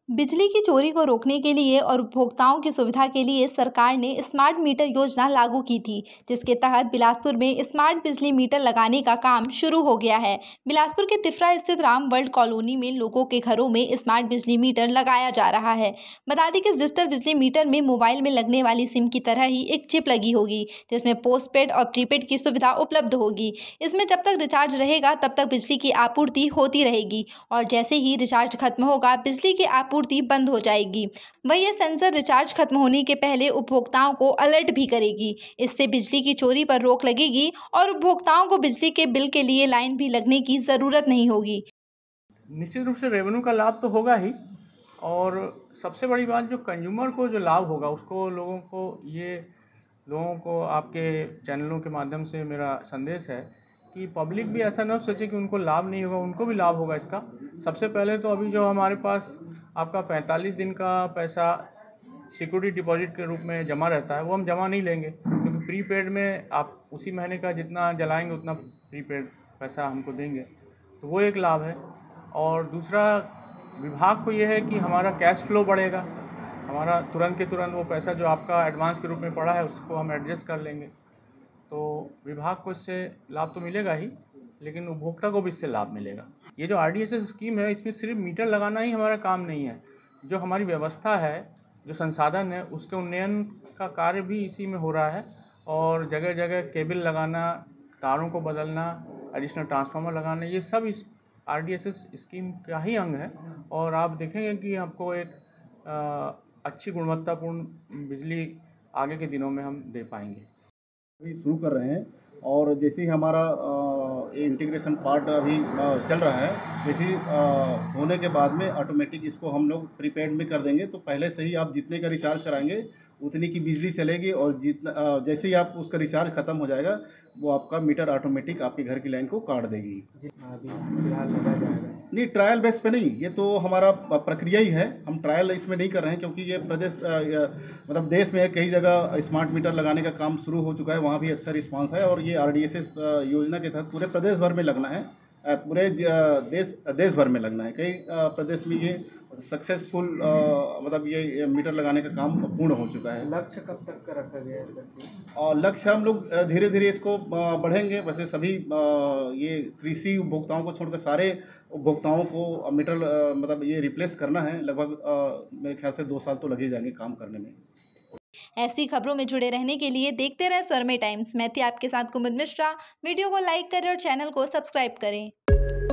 बिजली की चोरी को रोकने के लिए और उपभोक्ताओं की सुविधा के लिए सरकार ने स्मार्ट मीटर योजना लागू की थी, जिसके तहत बिलासपुर में स्मार्ट बिजली मीटर लगाने का काम शुरू हो गया है। बिलासपुर के तिफरा स्थित राम वर्ल्ड कॉलोनी में लोगों के घरों में स्मार्ट बिजली मीटर लगाया जा रहा है। बता दें कि इस डिजिटल बिजली मीटर में मोबाइल में लगने वाली सिम की तरह ही एक चिप लगी होगी, जिसमें पोस्टपेड और प्रीपेड की सुविधा उपलब्ध होगी। इसमें जब तक रिचार्ज रहेगा तब तक बिजली की आपूर्ति होती रहेगी और जैसे ही रिचार्ज खत्म होगा बिजली की आपूर्ति बंद हो जाएगी। वही ये सेंसर रिचार्ज खत्म होने के पहले उपभोक्ताओं को अलर्ट भी करेगी। इससे बिजली की चोरी पर रोक लगेगी और उपभोक्ताओं को बिजली के बिल के लिए लाइन भी लगने की ज़रूरत नहीं होगी। निश्चित रूप से रेवेन्यू का लाभ तो होगा ही, और सबसे बड़ी बात जो कंज्यूमर को जो लाभ होगा उसको लोगों को आपके चैनलों के माध्यम से मेरा संदेश है कि पब्लिक भी ऐसा ना सोचे कि उनको लाभ नहीं होगा, उनको भी लाभ होगा इसका। सबसे पहले तो अभी जो हमारे पास आपका 45 दिन का पैसा सिक्योरिटी डिपॉजिट के रूप में जमा रहता है, वो हम जमा नहीं लेंगे, क्योंकि प्रीपेड में आप उसी महीने का जितना जलाएंगे उतना प्रीपेड पैसा हमको देंगे, तो वो एक लाभ है। और दूसरा, विभाग को ये है कि हमारा कैश फ्लो बढ़ेगा, हमारा तुरंत के तुरंत वो पैसा जो आपका एडवांस के रूप में पड़ा है उसको हम एडजस्ट कर लेंगे, तो विभाग को इससे लाभ तो मिलेगा ही, लेकिन उपभोक्ता को भी इससे लाभ मिलेगा। ये जो RDSS स्कीम है, इसमें सिर्फ मीटर लगाना ही हमारा काम नहीं है, जो हमारी व्यवस्था है, जो संसाधन है, उसके उन्नयन का कार्य भी इसी में हो रहा है। और जगह जगह केबल लगाना, तारों को बदलना, एडिशनल ट्रांसफार्मर लगाना, ये सब इस RDSS स्कीम का ही अंग है। और आप देखेंगे कि आपको एक अच्छी गुणवत्तापूर्ण बिजली आगे के दिनों में हम दे पाएंगे। अभी शुरू कर रहे हैं, और जैसे ही हमारा इंटीग्रेशन पार्ट अभी चल रहा है, जैसे ही होने के बाद में ऑटोमेटिक इसको हम लोग प्रीपेड में कर देंगे, तो पहले से ही आप जितने का रिचार्ज कराएंगे उतनी की बिजली चलेगी, और जितना जैसे ही आप उसका रिचार्ज ख़त्म हो जाएगा वो आपका मीटर ऑटोमेटिक आपके घर की लाइन को काट देगी। अभी फिलहाल लगाया जाएगा नहीं, ट्रायल बेस पे नहीं, ये तो हमारा प्रक्रिया ही है, हम ट्रायल इसमें नहीं कर रहे हैं, क्योंकि ये प्रदेश मतलब देश में कई जगह स्मार्ट मीटर लगाने का काम शुरू हो चुका है, वहाँ भी अच्छा रिस्पांस है। और ये RDSS योजना के तहत पूरे प्रदेश भर में लगना है, पूरे देश भर में लगना है। कई प्रदेश में ये सक्सेसफुल मतलब ये मीटर लगाने का काम पूर्ण हो चुका है। लक्ष्य कब तक का रखा गया है सर? और लक्ष्य हम लोग धीरे धीरे इसको बढ़ेंगे। वैसे सभी ये कृषि उपभोक्ताओं को छोड़कर सारे उपभोक्ताओं को मीटर मतलब ये रिप्लेस करना है। लगभग मेरे ख्याल से 2 साल तो लगे जाएंगे काम करने में। ऐसी खबरों में जुड़े रहने के लिए देखते रहे स्वरमय टाइम्स। मैं थी आपके साथ कुमुद मिश्रा। वीडियो को लाइक करें और चैनल को सब्सक्राइब करें।